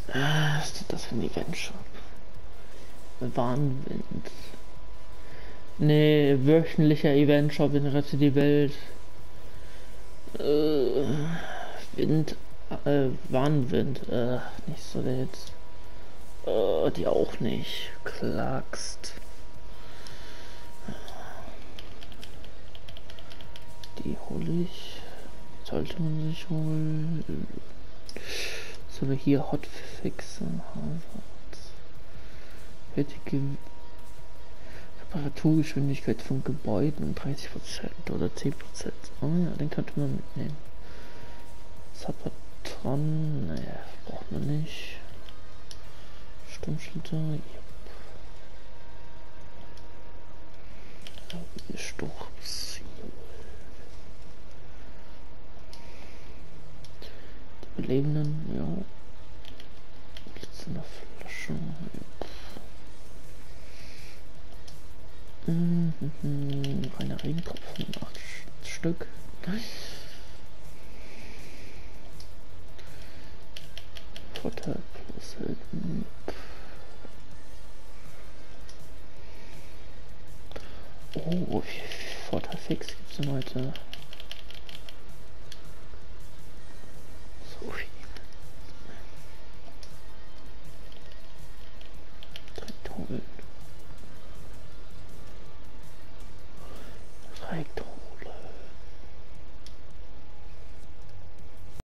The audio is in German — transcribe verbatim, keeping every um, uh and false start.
Ah, was ist das für ein Event-Shop? Warnwind. Nee, wöchentlicher Event-Shop in Rette die Welt. Äh, Wind, äh, Warnwind. Äh, nicht so der jetzt. Äh, die auch nicht. Klagst. Die hole ich. Sollte man sich holen. So, wir hier Hotfix am Harvard. Fertige Reparaturgeschwindigkeit von Gebäuden um dreißig Prozent oder zehn Prozent. Oh ja, den könnte man mitnehmen. Zapatron, naja, braucht man nicht. Sturmschlitter, yep. Sturz. Die Belebenden, ja. Blitz in der Flasche, ja. Mhm, reiner Regentropfen, acht Stück. Nice. Vorteil plus selten. Oh, wie viel Vorteil fix gibt es denn heute? So viel.